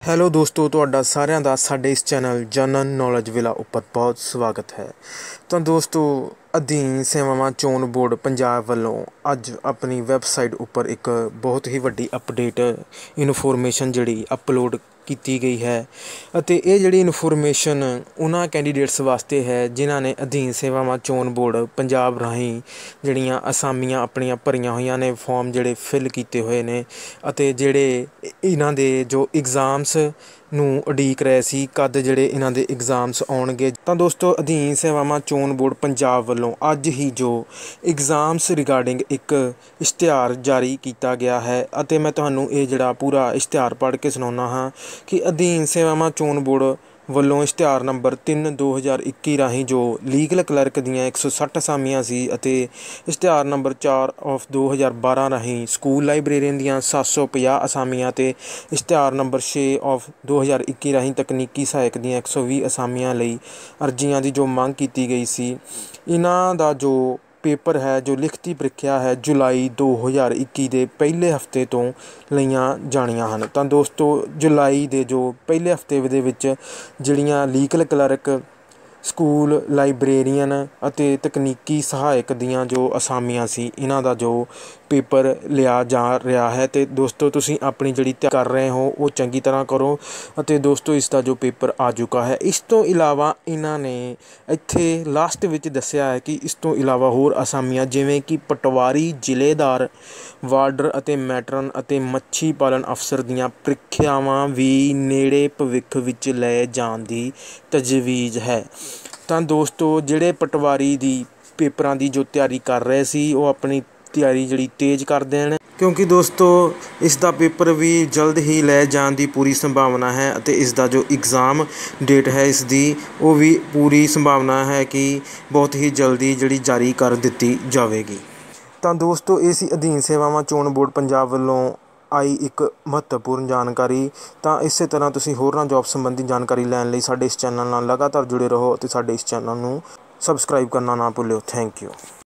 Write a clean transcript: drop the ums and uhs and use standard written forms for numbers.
Hello ਦੋਸਤੋ, ਤੁਹਾਡਾ ਸਾਰਿਆਂ ਦਾ ਸਾਡੇ ਇਸ ਚੈਨਲ ਜਨਰਲ ਨੌਲੇਜ ਵਿਲਾ ਉੱਪਰ ਬਹੁਤ ਸਵਾਗਤ ਹੈ। ਤਾਂ ਦੋਸਤੋ, ਅਧੀਨ ਸੇਵਾਵਾਂ ਚੋਣ ਬੋਰਡ ਪੰਜਾਬ ਵੱਲੋਂ ਅੱਜ ਆਪਣੀ ਵੈੱਬਸਾਈਟ ਉੱਪਰ ਇੱਕ ਬਹੁਤ ਹੀ ਵੱਡੀ ਅਪਡੇਟ ਇਨਫੋਰਮੇਸ਼ਨ ਜਿਹੜੀ ਅਪਲੋਡ ਕੀਤੀ ਗਈ ਹੈ ਅਤੇ ਇਹ ਜਿਹੜੀ ਇਨਫੋਰਮੇਸ਼ਨ ਉਹਨਾਂ ਕੈਂਡੀਡੇਟਸ ਵਾਸਤੇ ਹੈ ਜਿਨ੍ਹਾਂ ਨੇ ਅਧੀਨ ਸੇਵਾਵਾਂ ਚੋਣ ਬੋਰਡ ਪੰਜਾਬ ਰਾਹੀਂ ਜਿਹੜੀਆਂ ਅਸਾਮੀਆਂ ਆਪਣੀਆਂ ਭਰੀਆਂ ਹੋਈਆਂ ਨੇ, ਫੋਰਮ ਜਿਹੜੇ ਫਿਲ ਕੀਤੇ ਹੋਏ ਨੇ ਅਤੇ ਜਿਹੜੇ ਇਹਨਾਂ ਦੇ ਜੋ ਇਗਜ਼ਾਮਸ ਨੂੰ ਉਡੀਕ ਰਹੇ ਸੀ ਕਦ ਜਿਹੜੇ ਇਹਨਾਂ ਦੇ ਇਗਜ਼ਾਮਸ ਆਉਣਗੇ। ਤਾਂ ਦੋਸਤੋ, ਅਧੀਨ ਸੇਵਾਵਾਂ ਚੋਣ ਬੋਰਡ ਪੰਜਾਬ ਵੱਲੋਂ ਅੱਜ ਹੀ ਜੋ ਇਗਜ਼ਾਮਸ ਰਿਗਾਰਡਿੰਗ ਇੱਕ ਇਸ਼ਤਿਹਾਰ ਜਾਰੀ ਕੀਤਾ ਗਿਆ ਹੈ ਅਤੇ ਮੈਂ ਤੁਹਾਨੂੰ ਇਹ ਜਿਹੜਾ ਪੂਰਾ ਇਸ਼ਤਿਹਾਰ ਪੜ੍ਹ ਕੇ ਸੁਣਾਉਂਦਾ ਹਾਂ ਕਿ ਅਧੀਨ ਸੇਵਾਵਾਂ ਚੋਣ ਬੋਰਡ ਵੱਲੋਂ ਇਸ਼ਤਿਹਾਰ ਨੰਬਰ 3/2021 ਰਾਹੀਂ ਜੋ ਲੀਗਲ ਕਲਰਕ ਦੀਆਂ 160 ਅਸਾਮੀਆਂ ਸੀ ਅਤੇ ਇਸ਼ਤਿਹਾਰ ਨੰਬਰ 4/2012 ਰਾਹੀਂ ਸਕੂਲ ਲਾਇਬ੍ਰੇਰੀਅਨ ਦੀਆਂ 750 ਅਸਾਮੀਆਂ ਅਤੇ ਇਸ਼ਤਿਹਾਰ ਨੰਬਰ 6/2021 ਰਾਹੀਂ ਤਕਨੀਕੀ ਸਹਾਇਕ ਦੀਆਂ 120 ਅਸਾਮੀਆਂ ਲਈ ਅਰਜ਼ੀਆਂ ਦੀ ਜੋ ਮੰਗ ਕੀਤੀ ਗਈ ਸੀ। ਇਹਨਾਂ ਦਾ ਜੋ ਪੇਪਰ ਹੈ, ਜੋ ਲਿਖਤੀ ਪ੍ਰੀਖਿਆ ਹੈ, ਜੁਲਾਈ 2021 ਦੇ ਪਹਿਲੇ ਹਫ਼ਤੇ ਤੋਂ ਲਈਆਂ ਜਾਣੀਆਂ ਹਨ। ਤਾਂ ਦੋਸਤੋ, ਜੁਲਾਈ ਦੇ ਜੋ ਪਹਿਲੇ ਹਫ਼ਤੇ ਦੇ ਵਿੱਚ ਜਿਹੜੀਆਂ ਲੀਗਲ ਕਲਰਕ, ਸਕੂਲ ਲਾਇਬ੍ਰੇਰੀਅਨ ਅਤੇ ਤਕਨੀਕੀ ਸਹਾਇਕ ਦੀਆਂ ਜੋ ਅਸਾਮੀਆਂ ਸੀ, ਇਹਨਾਂ ਦਾ ਜੋ ਪੇਪਰ ਲਿਆ ਜਾ ਰਿਹਾ ਹੈ। ਅਤੇ ਦੋਸਤੋ, ਤੁਸੀਂ ਆਪਣੀ ਜਿਹੜੀ ਤਿਆਰੀ ਕਰ ਰਹੇ ਹੋ ਉਹ ਚੰਗੀ ਤਰ੍ਹਾਂ ਕਰੋ ਅਤੇ ਦੋਸਤੋ ਇਸ ਦਾ ਜੋ ਪੇਪਰ ਆ ਚੁੱਕਾ ਹੈ। ਇਸ ਤੋਂ ਇਲਾਵਾ ਇਹਨਾਂ ਨੇ ਇੱਥੇ ਲਾਸਟ ਵਿੱਚ ਦੱਸਿਆ ਹੈ ਕਿ ਇਸ ਤੋਂ ਇਲਾਵਾ ਹੋਰ ਅਸਾਮੀਆਂ ਜਿਵੇਂ ਕਿ ਪਟਵਾਰੀ, ਜ਼ਿਲ੍ਹੇਦਾਰ, ਵਾਰਡਰ ਅਤੇ ਮੈਟਰਨ ਅਤੇ ਮੱਛੀ ਪਾਲਣ ਅਫਸਰ ਦੀਆਂ ਪ੍ਰੀਖਿਆਵਾਂ ਵੀ ਨੇੜੇ ਭਵਿੱਖ ਵਿੱਚ ਲਏ ਜਾਣ ਦੀ ਤਜਵੀਜ਼ ਹੈ। ਤਾਂ ਦੋਸਤੋ, ਜਿਹੜੇ ਪਟਵਾਰੀ ਦੀ ਪੇਪਰਾਂ ਦੀ ਜੋ ਤਿਆਰੀ ਕਰ ਰਹੇ ਸੀ ਉਹ ਆਪਣੀ ਤਿਆਰੀ ਜਿਹੜੀ ਤੇਜ਼ ਕਰ ਦੇਣ, ਕਿਉਂਕਿ ਦੋਸਤੋ ਇਸ ਦਾ ਪੇਪਰ ਵੀ ਜਲਦ ਹੀ ਲੈ ਜਾਣ ਦੀ ਪੂਰੀ ਸੰਭਾਵਨਾ ਹੈ ਅਤੇ ਇਸ ਦਾ ਜੋ ਇਗਜ਼ਾਮ ਡੇਟ ਹੈ ਇਸ ਦੀ ਉਹ ਵੀ ਪੂਰੀ ਸੰਭਾਵਨਾ ਹੈ ਕਿ ਬਹੁਤ ਹੀ ਜਲਦੀ ਜਿਹੜੀ ਜਾਰੀ ਕਰ ਦਿੱਤੀ ਜਾਵੇਗੀ। ਤਾਂ ਦੋਸਤੋ, ਇਹ ਸੀ ਅਧੀਨ ਸੇਵਾਵਾਂ ਚੋਣ ਬੋਰਡ ਪੰਜਾਬ ਵੱਲੋਂ ਆਈ ਇੱਕ ਮਹੱਤਵਪੂਰਨ ਜਾਣਕਾਰੀ। ਤਾਂ ਇਸੇ ਤਰ੍ਹਾਂ ਤੁਸੀਂ ਹੋਰਨਾਂ ਜੋਬ ਸੰਬੰਧੀ ਜਾਣਕਾਰੀ ਲੈਣ ਲਈ ਸਾਡੇ ਇਸ ਚੈਨਲ ਨਾਲ ਲਗਾਤਾਰ ਜੁੜੇ ਰਹੋ ਅਤੇ ਸਾਡੇ ਇਸ ਚੈਨਲ ਨੂੰ ਸਬਸਕ੍ਰਾਈਬ ਕਰਨਾ ਨਾ ਭੁੱਲਿਓ। Thank you.